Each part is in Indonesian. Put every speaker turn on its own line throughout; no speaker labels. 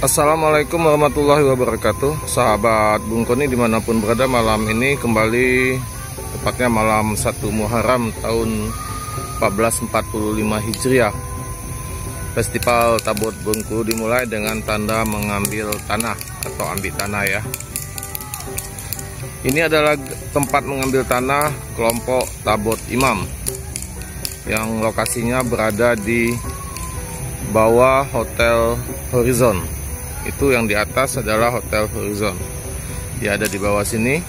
Assalamualaikum warahmatullahi wabarakatuh. Sahabat Bungkoni dimanapun berada, malam ini kembali, tepatnya malam 1 Muharram tahun 1445 Hijriah, Festival Tabot Bengkulu dimulai dengan tanda mengambil tanah atau ambil tanah ya. Ini adalah tempat mengambil tanah kelompok Tabot Imam yang lokasinya berada di bawah Hotel Horizon. Itu yang di atas adalah Hotel Horizon. Dia ada di bawah sini.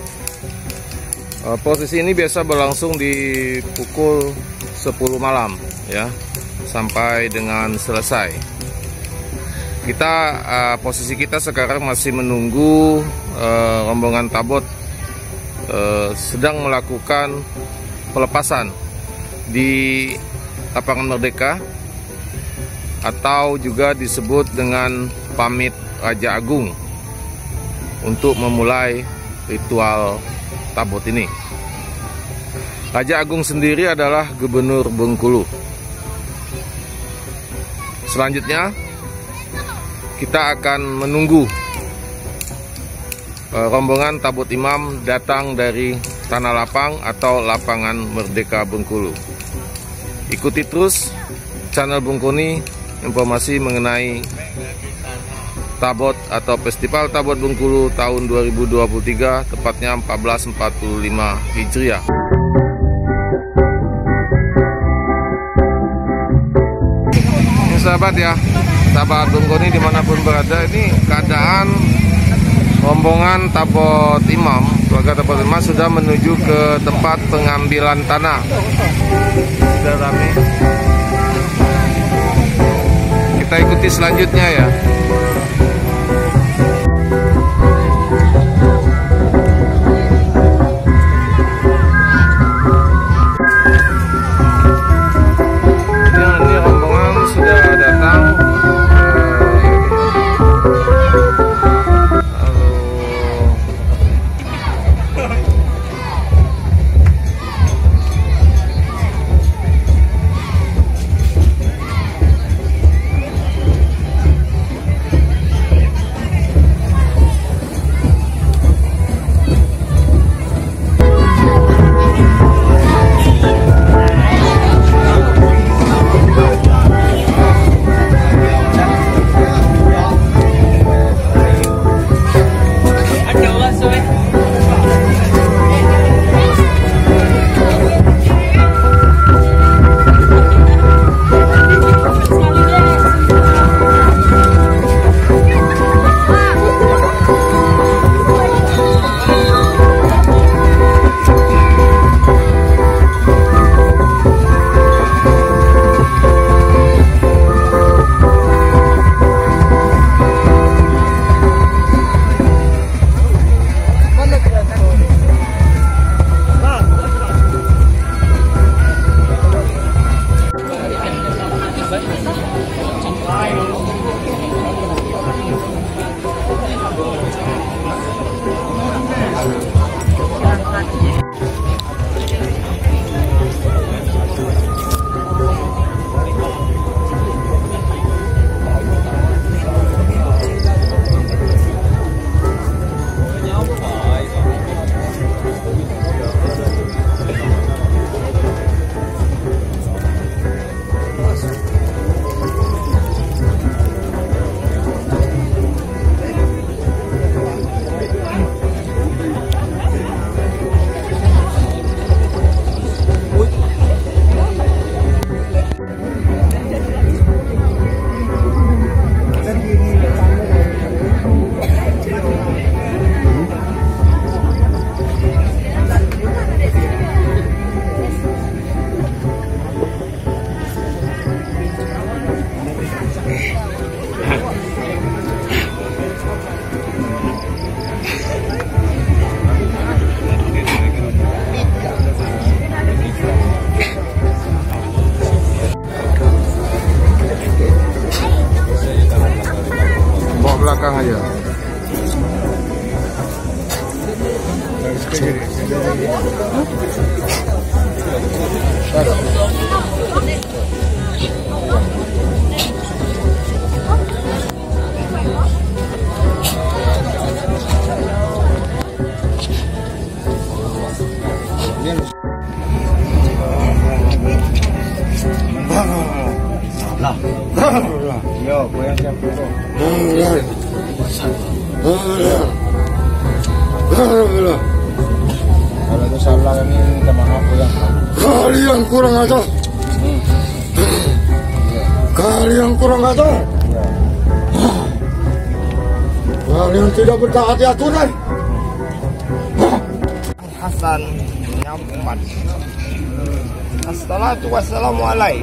Posisi ini biasa berlangsung di pukul 10 malam ya, sampai dengan selesai. Posisi kita sekarang masih menunggu rombongan Tabot sedang melakukan pelepasan di Lapangan Merdeka, atau juga disebut dengan pamit Raja Agung, untuk memulai ritual Tabot ini. Raja Agung sendiri adalah Gubernur Bengkulu. Selanjutnya kita akan menunggu rombongan Tabot Imam datang dari Tanah Lapang atau Lapangan Merdeka Bengkulu. Ikuti terus channel Bungkoni, informasi mengenai Tabot atau Festival Tabot Bengkulu tahun 2023, tepatnya 1445 Hijriah. Ini sahabat ya, sahabat Bungkoni dimanapun berada, ini keadaan rombongan Tabot Imam, keluarga Tabot Imam sudah menuju ke tempat pengambilan tanah. Sudah ramai. Kita ikuti selanjutnya ya. Ini rombongan sudah datang. Belakang aja.
Yo, goyang siapa itu? Kalau itu salah kami minta maaf goyang.
Kalian kurang ajar. Kalian kurang ajar. Kalian tidak bertaati aturan.
Hasan bin Muhammad. Assalatu wassalamu alaihi.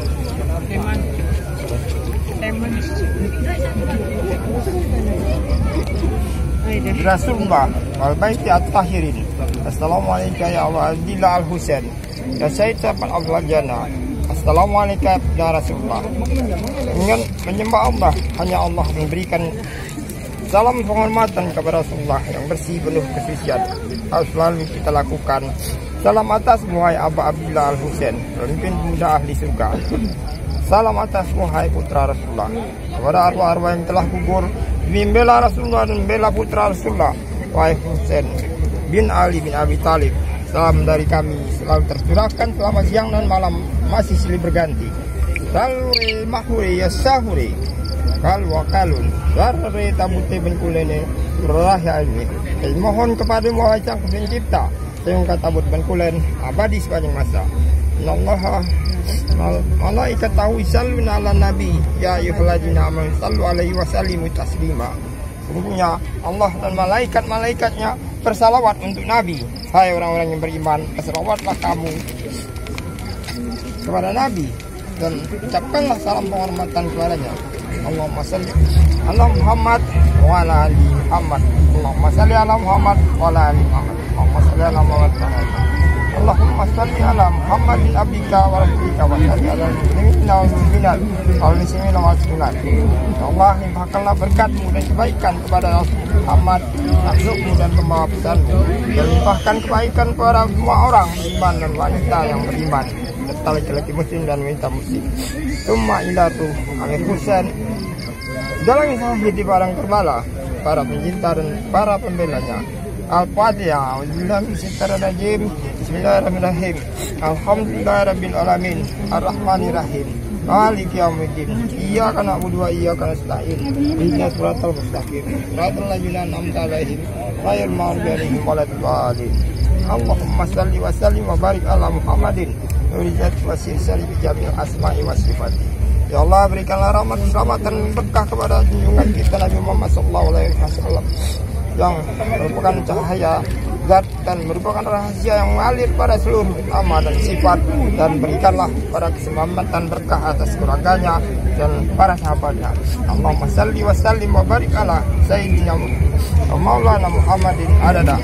Rasulullah wal baiti at-tahirin. Assalamualaikum ya Allah Abdillah al-Husain. Ya Sayyid Sahabat Abdullah Jannah. Assalamualaikum ya Rasulullah. Dengan menyembah Allah, hanya Allah memberikan salam penghormatan kepada Rasulullah yang bersih penuh kesucian. Harus selalu kita lakukan. Salam atas wahai Aba Abdillah al-Husain, pemimpin pemuda ahli surga. Salam atas wahai putra Rasulullah. Kepada arwah-arwah yang telah gugur demi membela Rasulullah dan membela putra Rasulullah, wahai Husain bin Ali bin Abi Talib. Salam dari kami selalu tercurahkan selama siang dan malam, masih silih berganti. Saluri mahuri yasahuri kalwa kalun warre tabute benkulene rahya ini. Mohon kepada wahai Sang Pencipta yang katabut benkulen abadi sepanjang masa. Allah malaikat tahu salluna ala nabi ya ayyuhalladzina amanu sallu alaihi wasallimu taslima. Sungguhnya Allah dan malaikat-malaikatnya bersalawat untuk Nabi. Hai orang-orang yang beriman, bersalawatlah kamu kepada Nabi dan ucapkanlah salam penghormatan kepadanya. Allahumma salli ala Muhammad wa ala ali Muhammad. Allahumma salli ala Muhammad wa ala ali Muhammad. Allahumma salli ala Muhammad wa ala ali Muhammad. Allahumma salli ala Muhammadin abdika wa rasulika wa salli ala muslimina wal muslimat wal muslimina wal muslimat. Ya Allah, limpahkanlah berkatmu dan kebaikan kepada Muhammad, makhlukmu dan pembawa pesanmu, dan limpahkan kebaikan kepada semua orang beriman dan wanita yang beriman, serta laki-laki muslim dan wanita muslim. Summa ilatu Amir Husain, dalam sahih di barang Karbala, para pencinta dan para pembelanya. Al-Fatihah. Bismillahirrahmanirrahim. Alhamdulillahirabbil alamin. Arrahmanirrahim. Maliki yaumiddin. Iyyaka na'budu wa iyyaka nasta'in. Ihdinas siratal mustaqim. Siratal ladzina an'amta 'alaihim ghairil maghdubi 'alaihim waladdallin. Allahumma shalli wa sallim wa barik ala Muhammadin nurizat wa sirri bi jamil asma'i wa sifati. Ya Allah, berikanlah rahmat, keselamatan, berkah kepada junjungan kita Nabi Muhammad SAW yang merupakan cahaya zat dan merupakan rahasia yang mengalir pada seluruh nama dan sifat, dan berikanlah pada keselamatan berkah atas keluarganya dan para sahabatnya. Allahumma salli wa sallim wa barik ala sayyidina wa maulana Muhammadin adada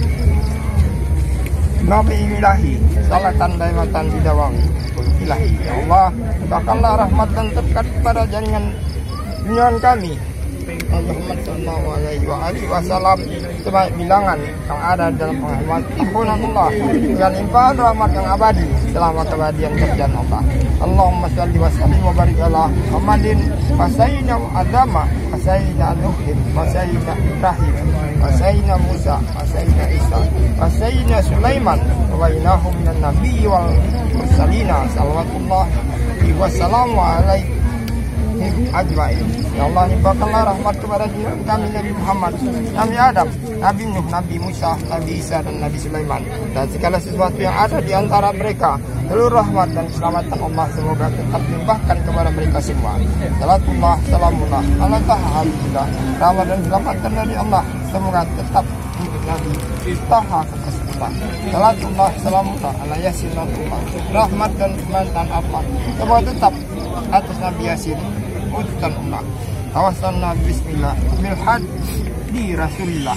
Nabi ilahi salatan daimatan bidawami ilahi. Ya Allah, bahkanlah rahmat dan berkat pada jaringan junjungan kami Muhammad sallallahu alaihi wasallam sebaik bilangan yang ada dalam penghormatan Allah dengan limpahan rahmat yang abadi selama kebadian kerjaan Allah. Allahumma shalli wa sallim wa barik ala Muhammadin wa sayyidina Adama wa sayyidina Nuhin wa sayyidina Ibrahim wa sayyidina Musa wa sayyidina Isa wa sayyidina Sulaiman wa innahu minan nabiyyi wal mursalina salawatullah wa salamu alaihi ajmain. Ya Allah, limpahkanlah rahmat kepada kami Nabi Muhammad, Nabi Adam, Nabi Nuh, Nabi Musa, Nabi Isa dan Nabi Sulaiman, dan segala sesuatu yang ada di antara mereka. Seluruh rahmat dan keselamatan Allah semoga tetap dilimpahkan kepada mereka semua. Salatullah salamullah ala tahalillah. Rahmat dan keselamatan dari Allah semoga tetap untuk Nabi Taha Rasulullah. Salatullah salamullah ala Yasin Rasulullah. Rahmat dan keselamatan Allah semoga tetap atas Nabi Yasin utusan Allah. Tawasalna bismillah milhad di Rasulullah.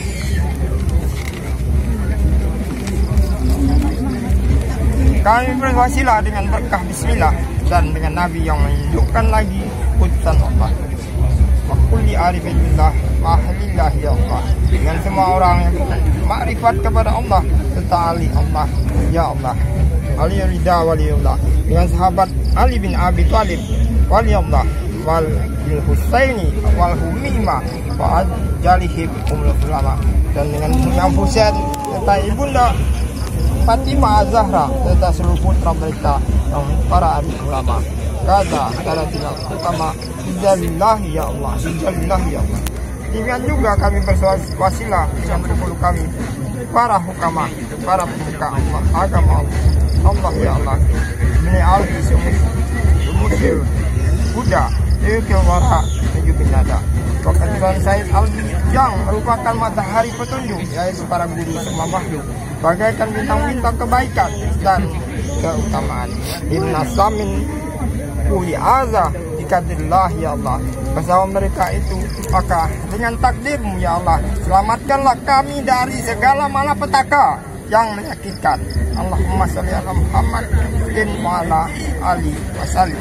Kami berwasilah dengan berkah bismillah dan dengan Nabi yang menunjukkan lagi utusan Allah. Wa kulli arifillah wa ahlillah ya Allah. Dengan semua orang yang makrifat kepada Allah serta ahli Allah ya Allah. Ali ridha waliullah. Dengan sahabat Ali bin Abi Talib waliullah wal Husaini wal Humima wa jalihib ulama, dan dengan Imam Husain serta ibunda Fatimah Az-Zahra serta seluruh putra mereka yang para ahli ulama. kata tidak utama Ijalillah ya Allah, Ijalillah ya Allah. Demikian juga kami berwasilah dengan penghulu kami, para hukama, para pemuka Allah, agama Allah ya Allah. Ini alfi Musir Buddha Wara Menuju Binada Wakaturan Said Albi yang merupakan matahari petunjuk, yaitu para guru semua makhluk, bagaikan bintang-bintang kebaikan dan keutamaan. Inna samin uli azah dikadillah ya Allah, bersama mereka itu, maka dengan takdirmu ya Allah, selamatkanlah kami dari segala malapetaka yang menyakitkan. Allahumma sholli ala Muhammad wa ala ali wasallim.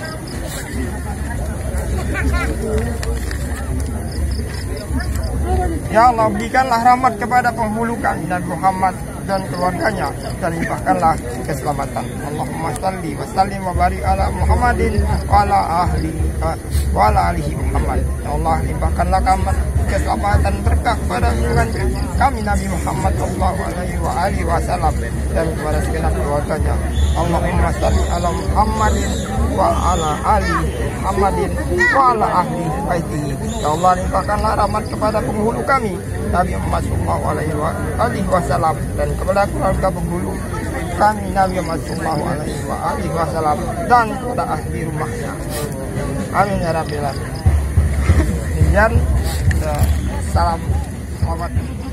Ya Allah, berikanlah rahmat kepada penghulu kami Nabi Muhammad dan keluarganya, dan limpahkanlah keselamatan. Allahumma sholli wa sallim wa barik ala Muhammadin wa ala alihi Muhammad. Ya Allah, limpahkanlah keselamatan berkah pada junjungan kami Nabi Muhammad sallallahu alaihi wasallam dan kepada segenap keluarganya. Allahumma sholli ala Muhammadin wa ala ali Muhammadin wa ala ahli baitihi. Ya Allah, limpahkanlah rahmat kepada penghulu kami Nabi Muhammad sallallahu alaihi wasallam dan kepada keluarga penghulu kami Nabi Muhammad sallallahu alaihi wasallam dan kepada ahli rumahnya. Amin ya rabbil alamin. Salam selamat